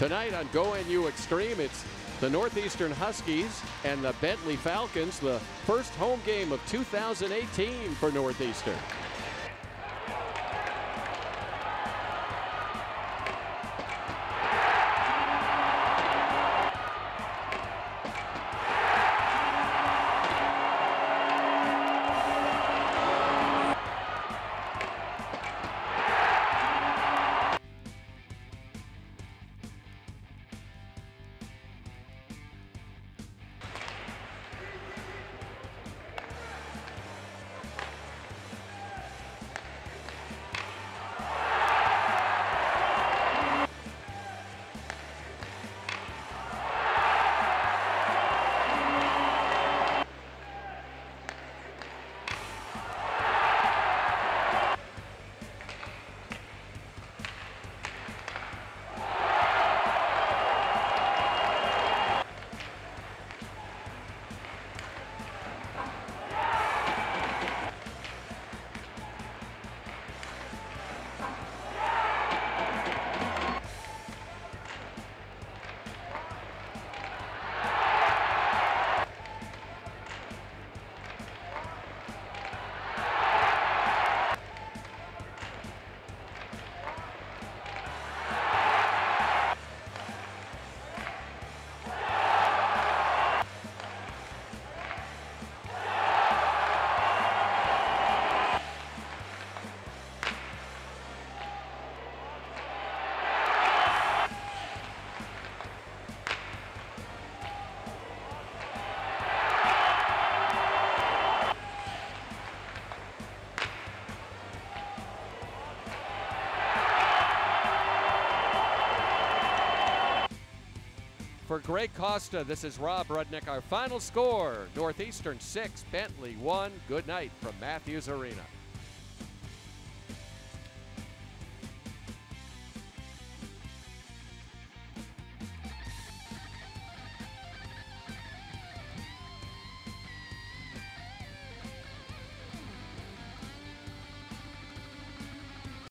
Tonight on Go NU Extreme, it's the Northeastern Huskies and the Bentley Falcons, the first home game of 2018 for Northeastern. For Greg Costa, this is Rob Rudnick. Our final score, Northeastern 6, Bentley 1. Good night from Matthews Arena.